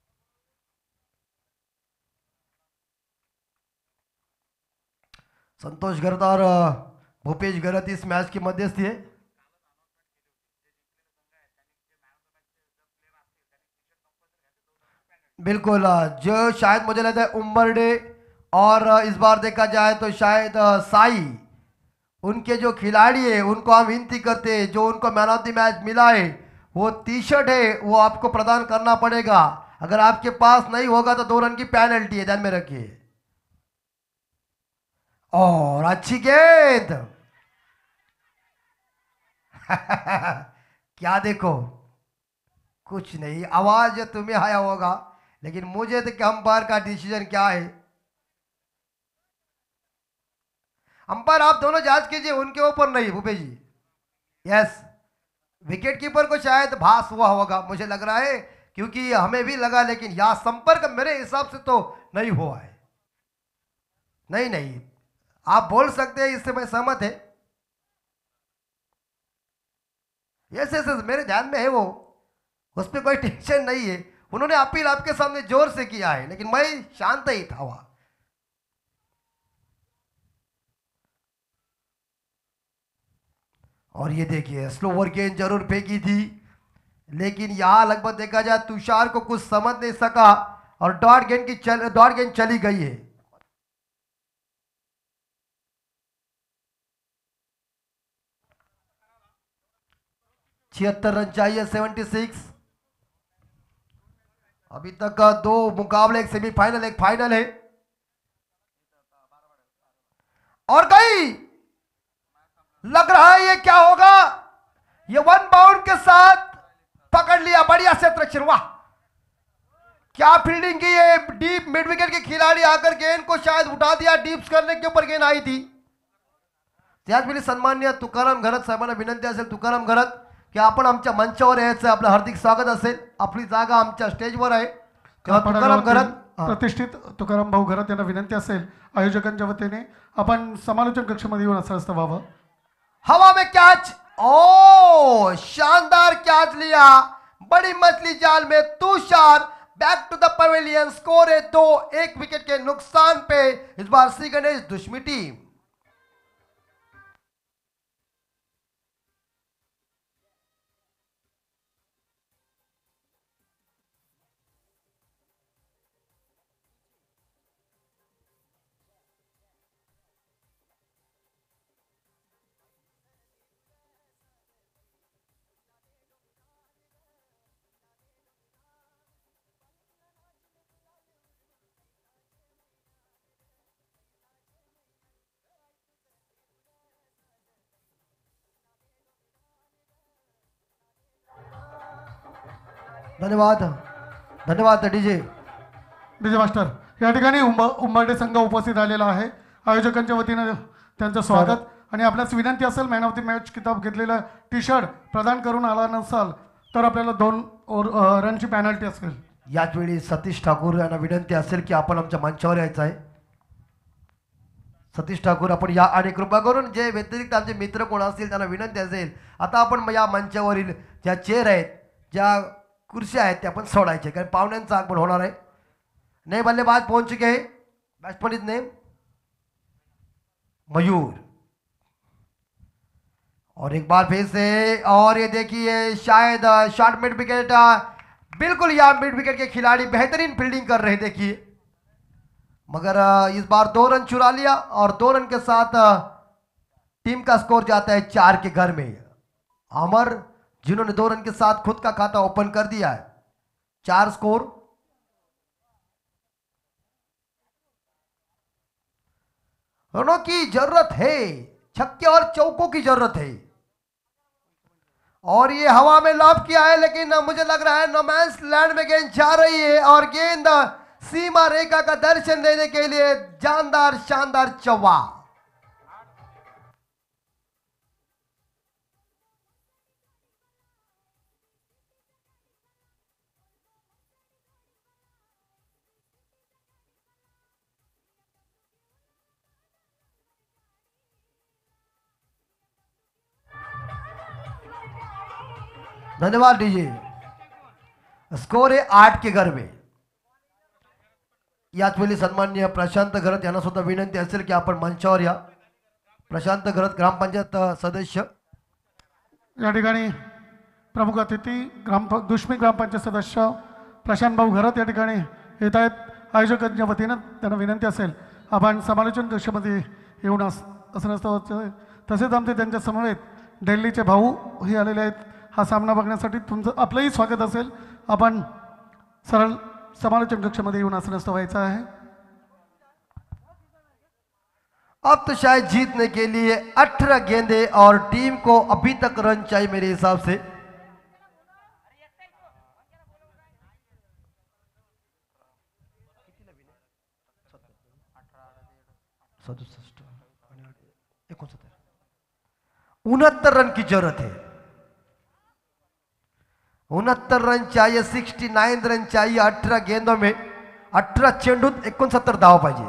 संतोष गरत और भूपेश गरत इस मैच की मध्यस्थी है. बिल्कुल. जो शायद मुझे लगता है उम्बरडे और इस बार देखा जाए तो शायद साई, उनके जो खिलाड़ी है उनको हम विनती करते हैं जो उनको मैन ऑफ द मैच मिला है वो टी शर्ट है वो आपको प्रदान करना पड़ेगा. अगर आपके पास नहीं होगा तो दो रन की पेनल्टी है, ध्यान में रखिए. और अच्छी गेंद क्या देखो, कुछ नहीं, आवाज तुम्हें आया होगा लेकिन मुझे तो अंपायर का डिसीजन क्या है. अंपायर आप दोनों जांच कीजिए, उनके ऊपर नहीं Bhupesh ji. Yes, wicket keeper को शायद भास हुआ होगा मुझे लग रहा है, क्योंकि हमें भी लगा लेकिन यह संपर्क मेरे हिसाब से तो नहीं हुआ है. नहीं नहीं आप बोल सकते हैं, इससे मैं सहमत है. यस यस मेरे ध्यान में है वो, उस पर कोई टेंशन नहीं है. उन्होंने अपील आपके सामने जोर से किया है लेकिन मैं शांत ही था वहां. और ये देखिए स्लोवर गेंद जरूर फेंकी थी लेकिन यहां लगभग देखा जाए तुषार को कुछ समझ नहीं सका और डॉट गेंद की चल डॉट गेंद चली गई है। छिहत्तर रन चाहिए, सेवेंटी सिक्स। अभी तक का दो मुकाबले, एक सेमीफाइनल एक फाइनल है। और गई, लग रहा है ये क्या होगा। ये वन बाउंड के साथ पकड़ लिया, बढ़िया क्षेत्र, वाह क्या फील्डिंग की है। डीप मिड विकेट के खिलाड़ी आकर गेंद को शायद उठा दिया, डीप्स करने के ऊपर गेंद आई थी। त्याचवेळी सन्मान्य तुकाराम घरत साहेबांना विनंती असेल, तुकाराम घरत की आपण आमच्या मंचावर यायचं, आपलं हार्दिक स्वागत असेल, आपली जागा आमच्या स्टेजवर आहे। तेव्हा तुकाराम घरत, प्रतिष्ठित तुकाराम भाऊ घरत यांना विनंती असेल आयोजकांच्या वतीने आपण समालोचन कक्षामध्ये येऊन असं व्हावं। हवा में कैच, ओ शानदार कैच लिया, बड़ी मछली जाल में Tushar, back to the pavilion, score है दो, एक विकेट के नुकसान पे इस बार श्री गणेश दुश्मी टीम। धन्यवाद, धन्यवाद डीजे डीजे मास्टर। या ठिकाणी उंब उंबरडे संघ उपस्थित आलेला आहे, आयोजकांच्या वतीने त्यांचं स्वागत। आणि आपल्यास विनंती असेल, मॅन ऑफ द मॅच किताब घेतलेला टी शर्ट प्रदान करून आला नसाल तर आपल्याला दोन रनची पेनल्टी असेल। याच वेळी सतीश ठाकूर यांना विनंती असेल की आपण आमच्या मंचावर यायचं आहे। सतीश ठाकूर आपण या, आणि कृपा करून जे व्यतिरिक्त आमचे मित्र कोण असतील त्यांना विनंती असेल, आता आपण या मंचावरील ज्या चेअर आहेत, ज्या कुर्सी आहेत, ते आपण सोडायचे, कारण पाहुण्यांचं आगमन होणार आहे। नए बल्लेबाज पहुंच चुके हैं, बैट्समैन इज नेम मयूर, और एक बार फिर से, और ये देखिए शायद शॉर्ट मिड विकेट, बिल्कुल यहाँ मिड विकेट के खिलाड़ी बेहतरीन फील्डिंग कर रहे, देखिए, मगर इस बार दो रन चुरा लिया, और दो रन के साथ टीम का स्कोर जाता है चार के घर में। अमर जिन्होंने दो रन के साथ खुद का खाता ओपन कर दिया है, चार स्कोर। रनों की जरूरत है, छक्के और चौकों की जरूरत है, और ये हवा में लॉब किया है, लेकिन मुझे लग रहा है नो मैंस लैंड में गेंद जा रही है, और गेंद सीमा रेखा का दर्शन देने के लिए जानदार शानदार चौवा। धन्यवाद डीजे। स्कोर आहे आठ के घर में। याच वेळी सन्माननीय प्रशांत घरत यांना सुद्धा विनंती असेल की आपण मंचावर या। प्रशांत घरत ग्रामपंचायत सदस्य, या ठिकाणी प्रमुख अतिथी ग्राम दुश्मी ग्रामपंचायत सदस्य प्रशांत भाऊ घरत या ठिकाणी येत आहेत। आयोजकांच्या वतीनं त्यांना विनंती असेल आपण समालोचन कक्षामध्ये येऊन असं नसतं। तसेच आमचे त्यांच्या समवेत दिल्लीचे भाऊ हे आलेले आहेत हा सामना बघण्यासाठी। तुमचं आपलंही स्वागत असेल, आपण सरळ समालोचन कक्षामध्ये येऊन असं नसतं व्हायचं आहे। अब तो शायद जीतने के लिए अठारह गेंदे और टीम को अभी तक रन चाहिए मेरे हिसाब से। उनहत्तर रन की जरूरत है, उनहत्तर रन चाहिए, सिक्सटी नाइन रन चाहिए अठारह गेंदों में, अठारह चेंडूत एकोणसत्तर धाव पाहिजे।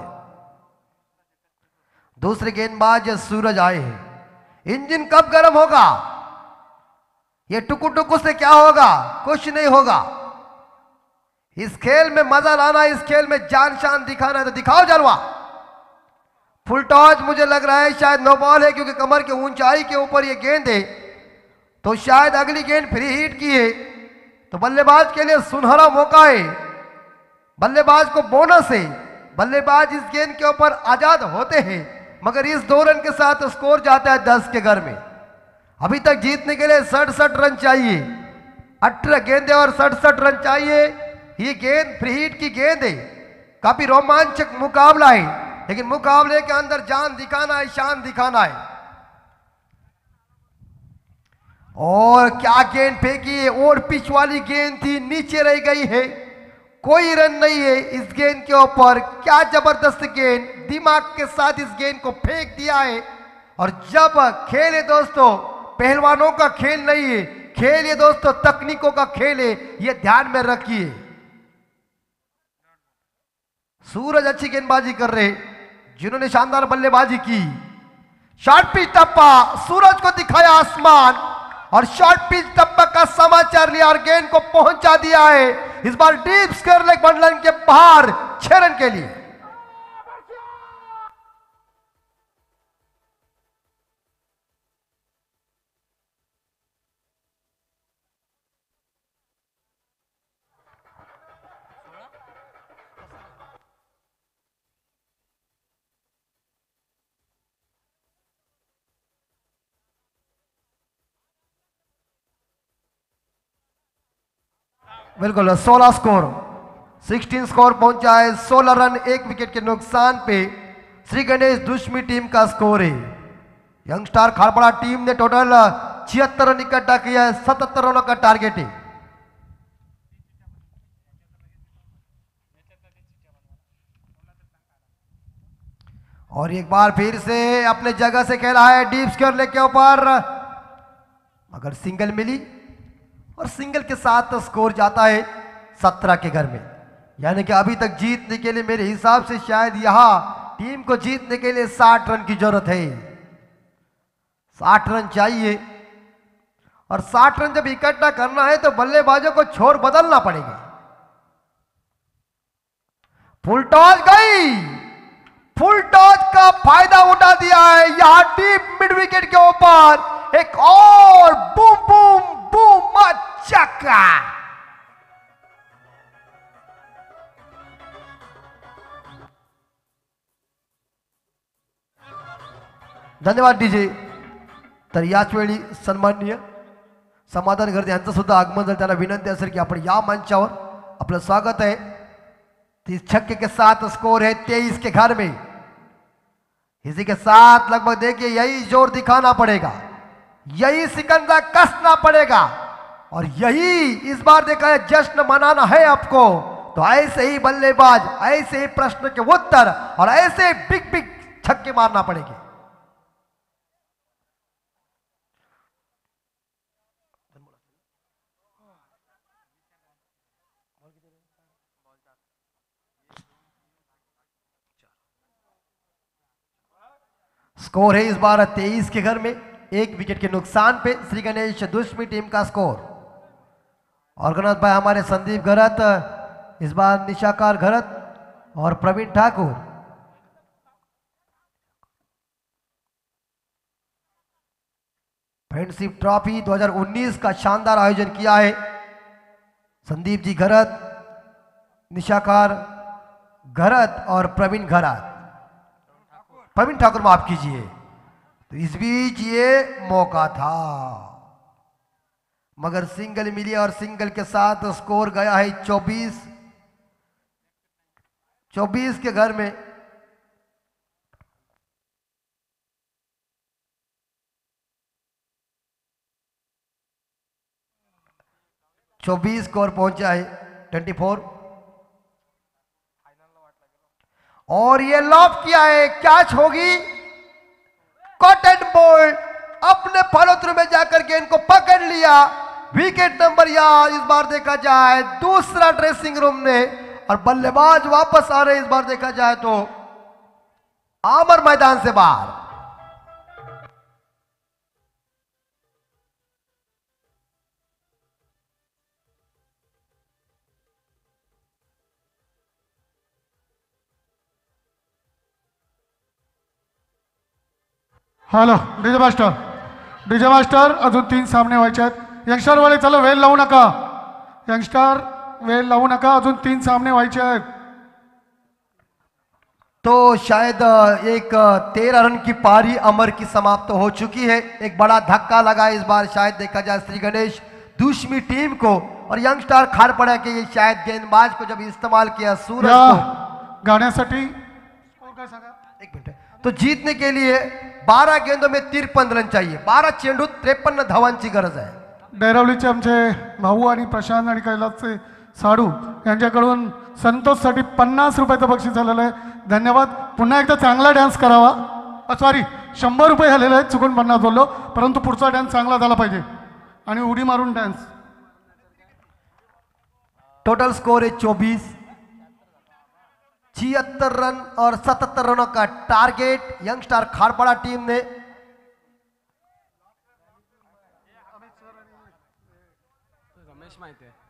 दूसरे गेंदबाज सूरज आए हैं। इंजन कब गर्म होगा, ये टुकु टुकु से क्या होगा, कुछ नहीं होगा। इस खेल में मजा लाना, इस खेल में जान शान दिखाना है तो दिखाओ जलवा। फुल टॉस मुझे लग रहा है शायद नो बॉल है, क्योंकि कमर के ऊंचाई के ऊपर ये गेंद है, तो शायद अगली गेंद फ्री हिट की है, तो बल्लेबाज के लिए सुनहरा मौका है। बल्लेबाज को बोनस है, बल्लेबाज इस गेंद के ऊपर आजाद होते हैं, मगर इस दो रन के साथ स्कोर जाता है दस के घर में। अभी तक जीतने के लिए सड़सठ रन चाहिए, अठारह गेंदे और सड़सठ रन चाहिए। ये गेंद फ्री हिट की गेंद है, काफी रोमांचक मुकाबला है, लेकिन मुकाबले के अंदर जान दिखाना है, शान दिखाना है। और क्या गेंद फेंकी है, और पिच वाली गेंद थी, नीचे रह गई है, कोई रन नहीं है इस गेंद के ऊपर। क्या जबरदस्त गेंद, दिमाग के साथ इस गेंद को फेंक दिया है। और जब खेल है दोस्तों, पहलवानों का खेल नहीं है, खेल ये दोस्तों तकनीकों का खेल है, ये ध्यान में रखिए। सूरज अच्छी गेंदबाजी कर रहे, जिन्होंने शानदार बल्लेबाजी की। शॉर्ट पिच टप्पा, सूरज को दिखाया आसमान और शॉर्ट पिच टप्पा का समाचार लिया और गेंद को पहुंचा दिया है। इस बार डीप स्क्वायर लेग बंडलन के बाहर छह रन के लिए। बिल्कुल सोलह स्कोर, सोलह स्कोर पहुंचा है, सोलह रन एक विकेट के नुकसान पे श्री गणेश दुश्मी टीम का स्कोर है। यंगस्टार खारपड़ा टीम ने टोटल छिहत्तर रन इकट्ठा किया है, सतहत्तर रनों का टारगेट है। और एक बार फिर से अपने जगह से खेला है डीप स्क्वायर लेग के ऊपर, मगर सिंगल मिली और सिंगल के साथ स्कोर जाता है सत्रह के घर में। यानी कि अभी तक जीतने के लिए मेरे हिसाब से शायद यहां टीम को जीतने के लिए साठ रन की जरूरत है, साठ रन चाहिए। और साठ रन जब इकट्ठा करना है तो बल्लेबाजों को छोर बदलना पड़ेगा। फुल टॉस गई, फुल टॉस का फायदा उठा दिया है। यहां डीप मिड विकेट के ऊपर एक और बूम बूम बूम चक्का। धन्यवाद डीजे. तर याच वेळी सन्माननीय समाधान गर्दे यांचं सुद्धा आगमन झालं. त्यांना विनंती असेल की आपण या मंचावर आपलं स्वागत है. तीस छक्के के साथ स्कोर है तेईस के घर में. इसी के साथ लगभग देखिए यही जोर दिखाना पड़ेगा, यही सिकंजा कसना पड़ेगा और यही इस बार देखा है जश्न मनाना है आपको. तो ऐसे ही बल्लेबाज, ऐसे ही प्रश्न के उत्तर और ऐसे बिग बिग छक्के मारना पड़ेंगे. स्कोर है इस बार तेईस के घर में, एक विकेट के नुकसान पे श्री गणेश दुश्मी टीम का स्कोर. ऑर्गेनाइज भाई हमारे संदीप घरत, इस बार निशाकार घरत और प्रवीण ठाकुर. फ्रेंडशिप ट्रॉफी दो हज़ार उन्नीस का शानदार आयोजन किया है. संदीप जी घरत, निशाकार घरत और प्रवीण घरत, प्रवीण ठाकुर माफ कीजिए. तो इस बीच ये मौका था मगर सिंगल मिली और सिंगल के साथ स्कोर गया है चौबीस चौबीस के घर में. चौबीस स्कोर पहुंचा है चौबीस और ये लॉब किया है. कैच होगी, कॉटन बॉल अपने फॉलोथ्रू में जाकर के इनको पकड़ लिया. विकेट नंबर या इस बार देखा जाए दूसरा ड्रेसिंग रूम ने और बल्लेबाज वापस आ रहे. इस बार देखा जाए तो आमर मैदान से बाहर. Hello DJ master, DJ master अजून तीन सामने व्हायचे आहेत. यंगस्टर वाले चला वेळ लावू नका. यंगस्टर वेळ लावू नका, अजून तीन सामने व्हायचे आहेत. तो शायद एक तेरह रन की पारी अमर की समाप्त हो चुकी है. एक बड़ा धक्का लगा इस बार शायद देखा जाए श्री गणेश दुश्मी टीम को और यंगस्टार खारपड़ा के ये शायद गेंदबाज को जब इस्तेमाल किया सूरज या को गाण्यासाठी स्कोर काय सांगा. एक मिनट. तो जीतने के लिए बारह गेंदों में तिरपन रन चाहिए. बारह चेंडूत त्रेपन्न धावांची गरज आहे. डैरवलीचे आमचे भाऊ आणि प्रशांत आणि कैलासचे साडू यांच्याकडून संतोषसाठी पन्नास रुपयाचं बक्षीस झालेलं आहे. धन्यवाद. पुन्हा एकदा चांगला डान्स करावा. सॉरी, शंभर रुपये झालेले आहेत, चुकून पन्नास बोललो, परंतु पुढचा डान्स चांगला झाला पाहिजे आणि उडी मारून डान्स. टोटल स्कोर है चौबीस. छिहत्तर रन और सतहत्तर रनों का टारगेट यंगस्टार खारपड़ा टीम ने. रमेश माहिती आहे.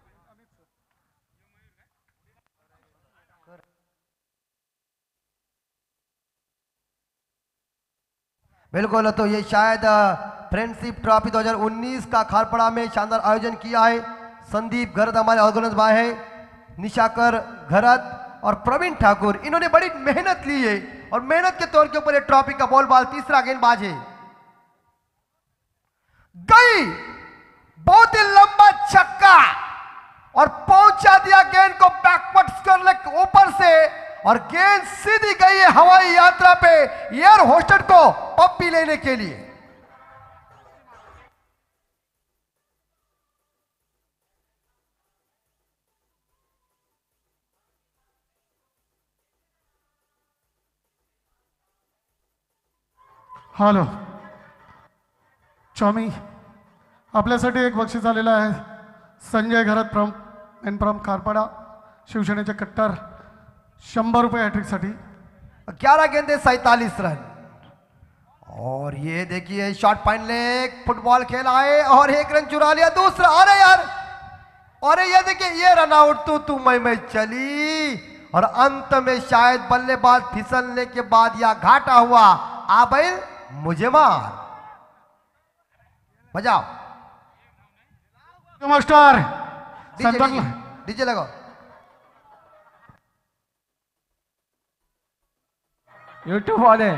बिल्कुल. तो ये शायद फ्रेंडशिप ट्रॉफी दो हज़ार उन्नीस का खारपड़ा में शानदार आयोजन किया है. संदीप घरत हमारे ऑर्गेनाइज भाई है, निशाकर घरत और प्रवीण ठाकुर, इन्होंने बड़ी मेहनत ली है और मेहनत के तौर के ऊपर ये ट्रॉफी का बॉल बाल. तीसरा गेंदबाज है, गई बहुत ही लंबा छक्का और पहुंचा दिया गेंद को बैकवर्ड स्क्वायर के ऊपर से और गेंद सीधी गई है हवाई यात्रा पे एयर होस्टेड को पप्पी लेने के लिए. हॅलो चॉमी, आपल्यासाठी एक बक्षीस आलेलं आहे. संजय घरत फ्रॉम एन फ्रॉम खारपाडा, शिवसेनेचे कट्टर, शंभर रुपये हॅट्रिकसाठी. ग्यारह गेंदे सैतालीस रन और ये देखिए शॉट पॉइंट लेग फुटबॉल खेला है और एक रन चुरा लिया. दूसरा, अरे यार, अरे ये देखिए ये रन आउट तू तू मैं मैं चली और अंत में शायद बल्लेबाज फिसलने के बाद या घाटा हुआ. आ बैल मुझे मार. बजाओ मास्टर. डीजे डीजे लगाओ. यूट्यूब वाले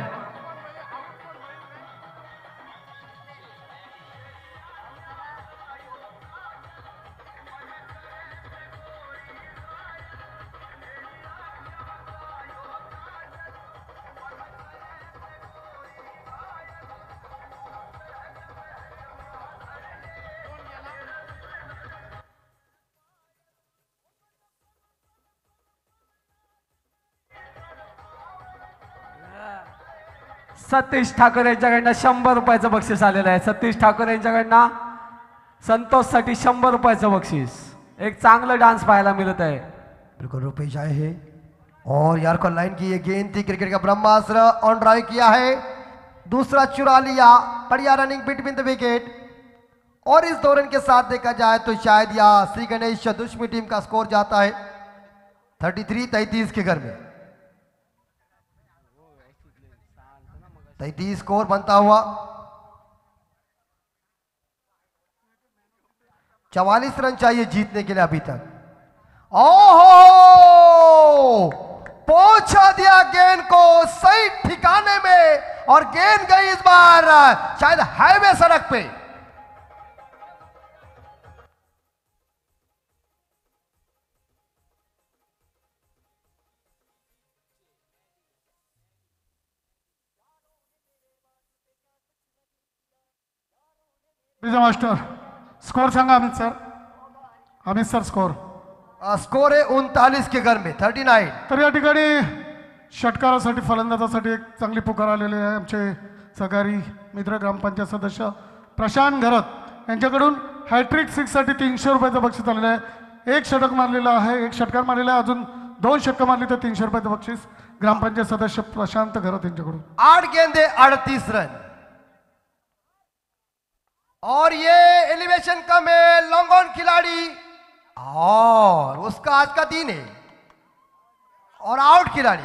सतीश ठाकरे यांच्याकडनं शंभर रुपयाचं बक्षीस आलेलं आहे. सतीश ठाकरे यांच्याकडनं संतोषसाठी शंभर रुपयाचं बक्षीस. एक चांगलं डान्स पाहायला मिळत आहे. बिल्कुल रुपेश आए हैं और यार को लाइन की ये गेंद थी, क्रिकेट का ब्रह्मास्त्र ऑन ड्राइव किया है. दूसरा चुरा लिया, बढ़िया रनिंग बिटवीन द विकेट. और इस दौरान के साथ देखा जाए तो शायद या श्री गणेश दुश्मी टीम का स्कोर जाता है थर्टी थ्री तैतीस के घर में. तैतीस स्कोर बनता हुआ. चवालीस रन चाहिए जीतने के लिए अभी तक. ओहो, पहुंचा दिया गेंद को सही ठिकाने में और गेंद गई इस बार शायद हाईवे सड़क पे. मास्टर स्कोर सांगा Amit sir. Amit sir score. Score आहे उनतालीस के घर में थर्टी नाइन. तर या ठिकाणी षटकारासाठी फलंदाजासाठी एक चांगली पुकार आलेली आहे. आमचे सहकारी मित्र ग्रामपंचायत सदस्य प्रशांत घरत यांच्याकडून हॅट्रिक सिक्ससाठी तीनशे रुपयाचं बक्षीस आलेलं आहे. एक षटक मारलेलं आहे, एक षटकार मारलेला आहे, अजून दोन षटकं मारली तर तीनशे रुपयाचं बक्षीस ग्रामपंचायत सदस्य प्रशांत घरत यांच्याकडून. आठ गेंदे अड़तीस रन और ये एलिवेशन कम है. लॉन्ग ऑन खिलाड़ी और उसका आज का दिन है और आउट खिलाड़ी.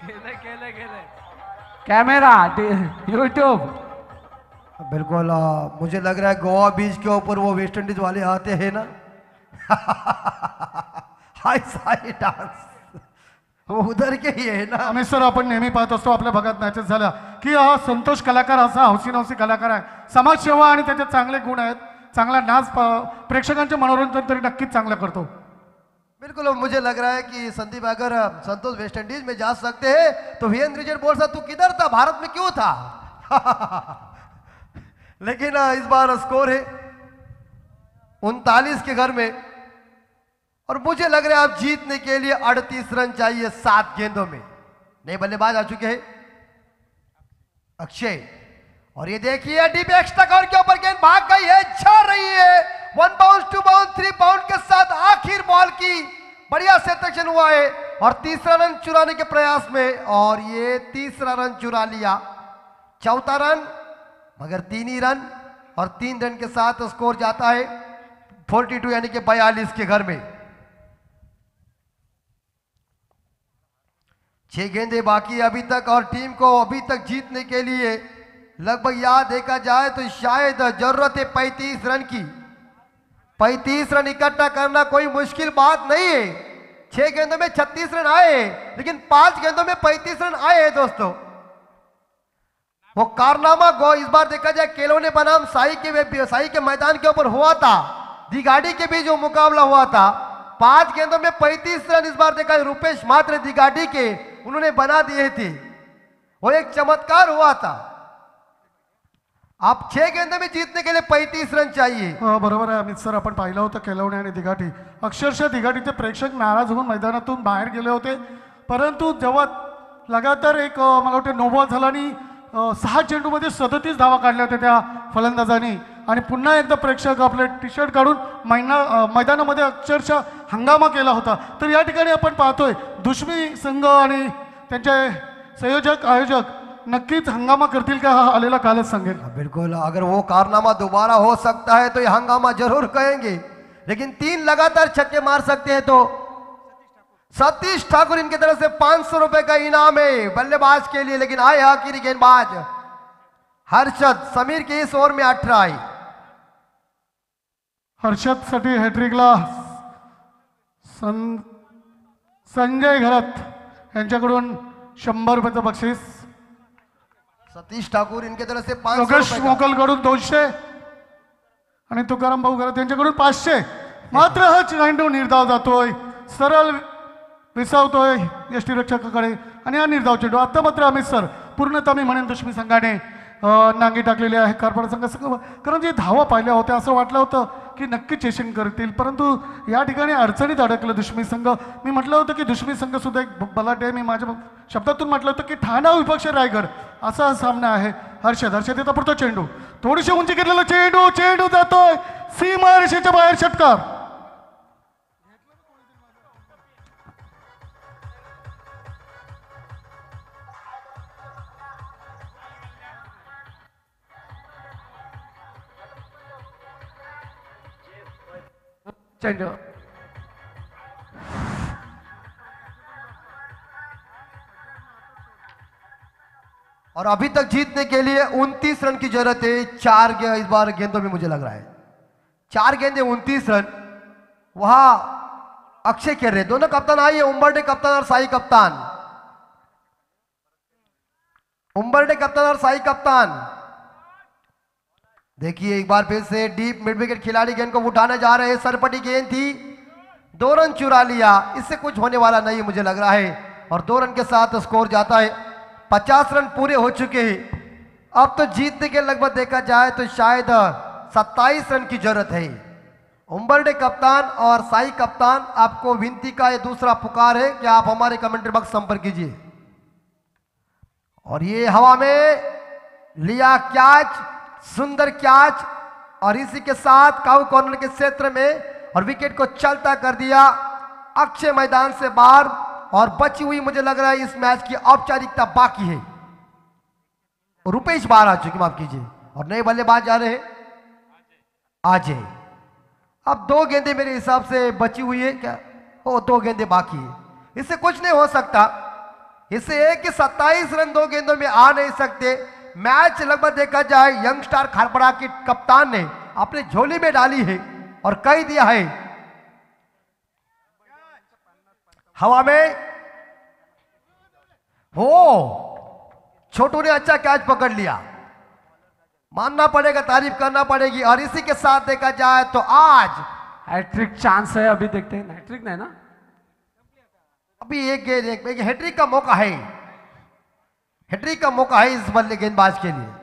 केले केले केले कैमरा यूट्यूब। बिल्कुल आ, मुझे लग रहा है गोवा बीच के ऊपर वो वेस्ट इंडीज वाले आते हैं ना। हाय साई डांस वो उधर के ही आहे ना। अमित सर, आपण नेहमी पाहत असतो आपल्या भागात मॅचेस झाल्या की हा संतोष कलाकार असा हौसी नवसी कलाकार आहे, समाजसेवा आणि त्याचे चांगले गुण आहेत, चांगला नाच प- प्रेक्षकांचे मनोरंजन तरी नक्कीच चांगलं करतो। बिल्कुल मुझे लग रहा है कि संदीप अगर संतोष वेस्ट इंडीज में जा सकते हैं तो वीरेंद्र रिचर्ड बोल सकता तू किधर था, भारत में क्यों था। लेकिन आ, इस बार स्कोर है उनतालीस के घर में और मुझे लग रहा है आप जीतने के लिए अड़तीस रन चाहिए सात गेंदों में। नए बल्लेबाज आ चुके हैं अक्षय और ये देखिए डीप एक्स्ट्रा कवर के ऊपर गेंद भाग गई है, जा रही है one bounce two bounce three bound के साथ आखिर बॉल की बढ़िया सेक्शन हुआ है और तीसरा रन चुराने के प्रयास में और ये तीसरा रन चुरा लिया। चौथा रन मगर तीन ही रन और तीन रन के साथ स्कोर जाता है बयालीस यानी कि बयालीस के घर में। छह गेंदे बाकी अभी तक और टीम को अभी तक जीतने के लिए लगभग याद देखा जाए तो शायद जरूरत है पैंतीस रन की। पैंतीस रन इकट्ठा करना कोई मुश्किल बात नहीं है। छह गेंदों में छत्तीस रन आए लेकिन पांच गेंदों में पैंतीस रन आए हैं दोस्तों। वो कारनामा गो इस बार देखा जाए केलोने बनाम साई के साई के मैदान के ऊपर हुआ था, दिगाड़ी के बीच जो मुकाबला हुआ था पांच गेंदों में पैंतीस रन इस बार देखा रुपेश मात्र दिगाड़ी के उन्होंने बना दिए थे, वो एक चमत्कार हुआ था। आप छह गेंदों में जीतने के लिए पैंतीस रन चाहिए। अ, बरोबर आहे अमित सर, आपण पाहिलं होतं केलवणे आणि दिघाटी, अक्षरशः दिघाटीचे प्रेक्षक नाराज होऊन मैदानातून बाहेर गेले होते, परंतु जेव्हा लगातार एक अ, मला वाटतं नो बॉल झाला आणि अ, सहा चेंडूमध्ये सदतीस धावा काढल्या होत्या त्या फलंदाजांनी आणि पुन्हा एकदा प्रेक्षक आपले टी शर्ट काढून मैना अ, मैदानामध्ये अक्षरशः हंगामा केला होता। तर या ठिकाणी आपण पाहतोय दुश्मी संघ आणि त्यांचे संयोजक आयोजक नक्कीच हंगामा करतील का हा आलेला कालच सांगेल। बिल्कुल अगर वो कारनामा दोबारा हो सकता है तो ये हंगामा जरूर कहेंगे, लेकिन तीन लगातार छक्के मार सकते हैं तो सतीश ठाकुर इनकी तरफ से पांच सौ रुपए का इनाम है बल्लेबाज के लिए। लेकिन आए आखिरी गेंदबाज हर्षद समीर के इस ओवर में अठारह आई। हर्षद साठी हॅट्रिकला सं संजय घरत यांच्याकडून शंभर रुपयाचं बक्षीस, सतीश ठाकुर इनके तरफ से पांच सौ योगेश रुपए का। मोकलकडून दोनशे आणि तुकाराम भाऊ घरत यांच्याकडून पाचशे। मात्र हा चेंडू निर्धाव जातोय, सरळ विसावतोय यष्टीरक्षकाकडे आणि हा निर्धाव चेंडू आता मात्र अमित सर पूर्णतः मी म्हणेन दुश्मी संघाने अ, नांगी टाकलेली आहे खारपाडा संघ, कारण जे धावा पाहिल्या होत्या असं वाटलं होतं की नक्की चेसिंग करतील, परंतु या ठिकाणी अडचणीत अडकलं दुश्मी संघ। मी म्हटलं होतं की दुश्मी संघ सुद्धा एक बलाढ्य आहे, मी माझ्या शब्दातून म्हटलं होतं की ठाणा विपक्ष रायगड असा हा सामना आहे। हर्षद हर्षद येतो पुरतो चेंडू, थोडीशी उंची घेतलेला चेंडू, चेंडू जातोय सीमा रेषेच्या बाहेर, षटकार। चेंडू और अभी तक जीतने के लिए उनतीस रन की जरूरत है। चार गे, इस बार गेंदों में मुझे लग रहा है चार गेंदे उनतीस रन। वहां अक्षय खेल रहे, दोनों कप्तान आइए, उम्बरडे कप्तान और साई कप्तान, उम्बरडे कप्तान और साई कप्तान। देखिए एक बार फिर से डीप मिड विकेट खिलाड़ी गेंद को उठाने जा रहे हैं, सरपटी गेंद थी, दो रन चुरा लिया, इससे कुछ होने वाला नहीं मुझे लग रहा है और दो रन के साथ स्कोर जाता है। पचास रन पूरे हो चुके हैं, अब तो जीतने के लगभग देखा जाए तो शायद सत्ताईस रन की जरूरत है। उम्बरडे कप्तान और साई कप्तान, आपको विनती का ये दूसरा पुकार है कि आप हमारे कमेंट्री बॉक्स संपर्क कीजिए। और ये हवा में लिया कैच, सुंदर कैच और इसी के साथ काउ कॉर्नर के क्षेत्र में और विकेट को चलता कर दिया अक्षय मैदान से बाहर। और बची हुई मुझे लग रहा है इस मैच की औपचारिकता बाकी है। रुपेश बाहर आ चुके, माफ कीजिए, और नए बल्लेबाज आ रहे हैं अजय। अब दो गेंदे मेरे हिसाब से बची हुई है क्या, ओ दो गेंदे बाकी है, इससे कुछ नहीं हो सकता। इससे एक कि सत्ताईस रन दो गेंदों में आ नहीं सकते। मैच लगभग देखा जाए यंगस्टार खारपड़ा के कप्तान ने अपने झोली में डाली है और कह दिया है हवा में। हो छोटू ने अच्छा कैच पकड़ लिया, मानना पड़ेगा, तारीफ करना पड़ेगी। और इसी के साथ देखा जाए तो आज हैट्रिक चांस है, अभी देखते हैं। हैट्रिक नहीं ना, अभी एक गेंद एक, एक हैट्रिक का मौका है, हैट्रिक का मौका है इस बल्ले गेंदबाज के लिए।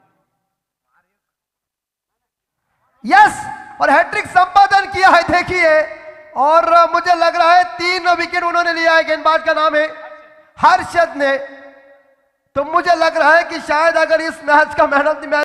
यस, और हैट्रिक संपादन किया है देखिए। और मुझे लग रहा है तीन विकेट उन्होंने लिया है। गेंदबाज का नाम है हर्षद ने। तो मुझे लग रहा है कि शायद अगर इस मैच का मैन ऑफ द मैच